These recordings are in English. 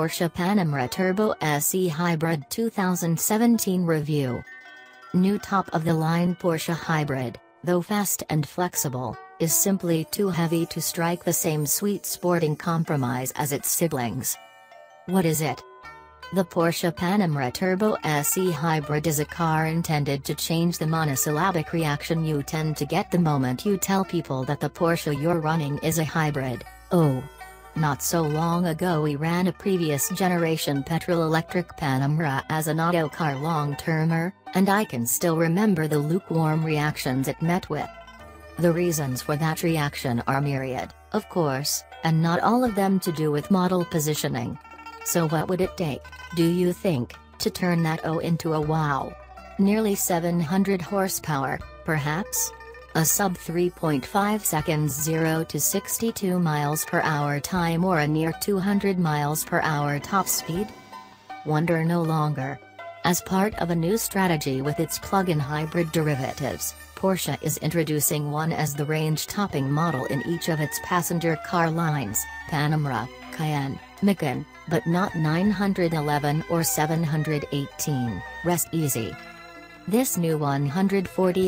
Porsche Panamera Turbo SE Hybrid 2017 review. New top-of-the-line Porsche Hybrid, though fast and flexible, is simply too heavy to strike the same sweet sporting compromise as its siblings. What is it? The Porsche Panamera Turbo SE Hybrid is a car intended to change the monosyllabic reaction you tend to get the moment you tell people that the Porsche you're running is a hybrid. Oh. Not so long ago we ran a previous generation petrol-electric Panamera as an auto car long-termer, and I can still remember the lukewarm reactions it met with. The reasons for that reaction are myriad, of course, and not all of them to do with model positioning. So what would it take, do you think, to turn that O into a wow? Nearly 700 horsepower, perhaps? A sub 3.5 seconds 0 to 62 miles per hour time, or a near 200 miles per hour top speed? Wonder no longer. As part of a new strategy with its plug-in hybrid derivatives, Porsche is introducing one as the range-topping model in each of its passenger car lines, Panamera, Cayenne, Macan, but not 911 or 718, rest easy. This new £140,000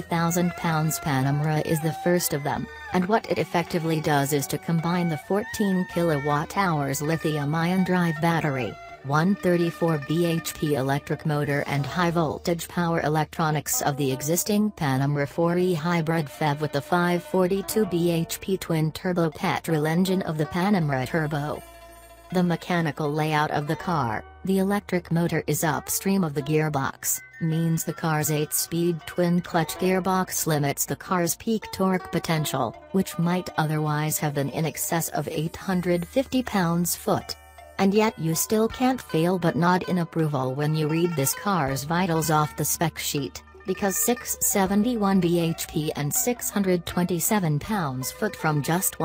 Panamera is the first of them, and what it effectively does is to combine the 14 kWh lithium-ion drive battery, 134 bhp electric motor and high-voltage power electronics of the existing Panamera 4e hybrid PHEV with the 542 bhp twin-turbo petrol engine of the Panamera Turbo. The mechanical layout of the car, the electric motor is upstream of the gearbox, means the car's 8-speed twin-clutch gearbox limits the car's peak torque potential, which might otherwise have been in excess of 850 pounds-foot. And yet you still can't fail but nod in approval when you read this car's vitals off the spec sheet, because 671 bhp and 627 pounds-foot from just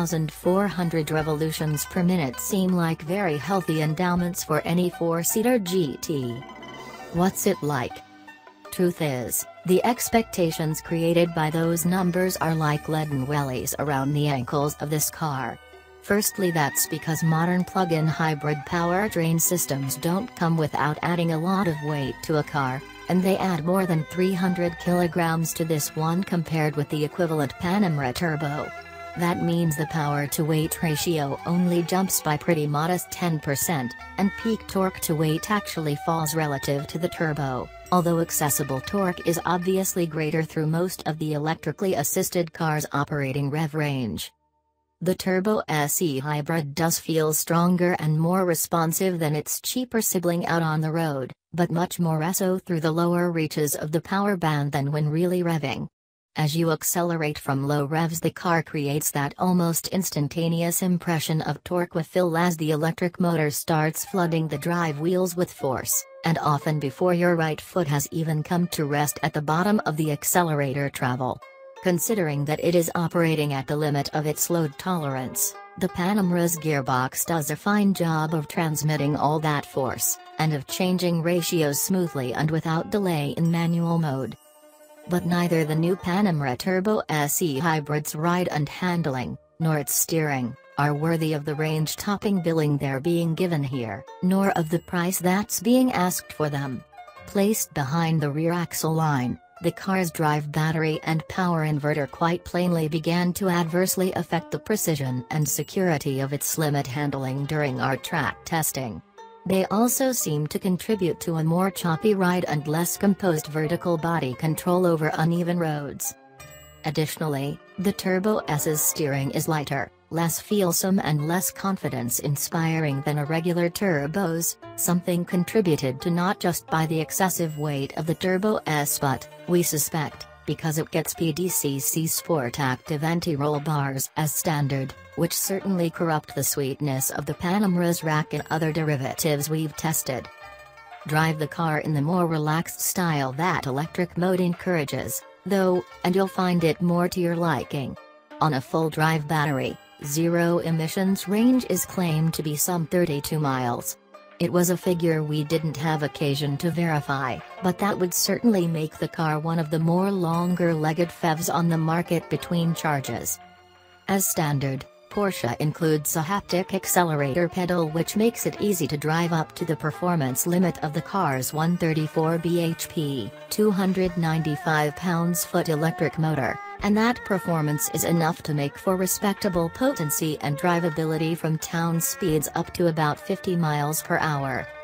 1,400 revolutions per minute seem like very healthy endowments for any four-seater GT. What's it like? Truth is, the expectations created by those numbers are like leaden wellies around the ankles of this car. Firstly, that's because modern plug-in hybrid powertrain systems don't come without adding a lot of weight to a car, and they add more than 300 kilograms to this one compared with the equivalent Panamera Turbo. That means the power-to-weight ratio only jumps by pretty modest 10%, and peak torque-to-weight actually falls relative to the Turbo, although accessible torque is obviously greater through most of the electrically assisted car's operating rev range. The Turbo SE Hybrid does feel stronger and more responsive than its cheaper sibling out on the road, but much more so through the lower reaches of the power band than when really revving. As you accelerate from low revs, the car creates that almost instantaneous impression of torque with fill as the electric motor starts flooding the drive wheels with force, and often before your right foot has even come to rest at the bottom of the accelerator travel. Considering that it is operating at the limit of its load tolerance, the Panamera's gearbox does a fine job of transmitting all that force, and of changing ratios smoothly and without delay in manual mode. But neither the new Panamera Turbo SE Hybrid's ride and handling, nor its steering, are worthy of the range-topping billing they're being given here, nor of the price that's being asked for them. Placed behind the rear axle line, the car's drive battery and power inverter quite plainly began to adversely affect the precision and security of its limit handling during our track testing. They also seem to contribute to a more choppy ride and less composed vertical body control over uneven roads. Additionally, the Turbo S's steering is lighter, less feelsome and less confidence-inspiring than a regular Turbo's, something contributed to not just by the excessive weight of the Turbo S but, we suspect, because it gets PDCC Sport Active anti-roll bars as standard, which certainly corrupt the sweetness of the Panamera's rack and other derivatives we've tested. Drive the car in the more relaxed style that electric mode encourages, though, and you'll find it more to your liking. On a full drive battery, zero emissions range is claimed to be some 32 miles. It was a figure we didn't have occasion to verify, but that would certainly make the car one of the more longer-legged PHEVs on the market between charges. As standard, Porsche includes a haptic accelerator pedal which makes it easy to drive up to the performance limit of the car's 134 bhp, 295 pounds-foot electric motor, and that performance is enough to make for respectable potency and drivability from town speeds up to about 50 miles per hour.